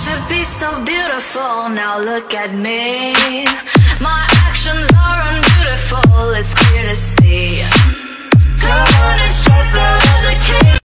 should be so beautiful. Now look at me. My actions